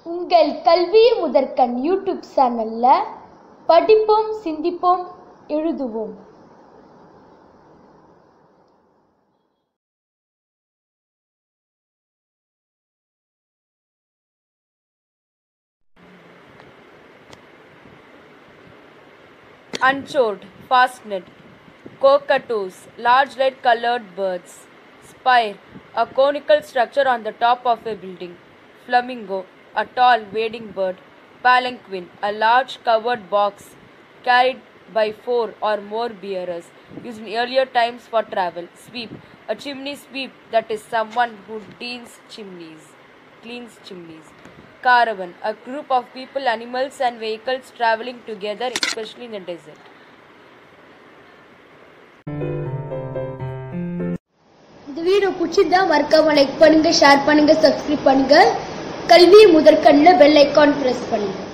உங்கள் கல்வி முதற்கண் யூடியூப் சேனல்ல படிப்போம், சிந்திப்போம், எழுதுவோம். Unchowed, fastnet, cockatoos, large light-colored birds. Spire, a conical structure on the top of a building. Flamingo, a tall wading bird. Palanquin, a large covered box carried by 4 or more bearers, used in earlier times for travel. Sweep, a chimney sweep, that is someone who cleans chimneys. Caravan, a group of people, animals and vehicles traveling together, especially in the desert. இந்த video பிடிச்சிருந்தா மறக்காம like பண்ணுங்க, share பண்ணுங்க, subscribe பண்ணுங்க. கல்வி முதற்கண்ணில் bell icon press பண்ணுங்க.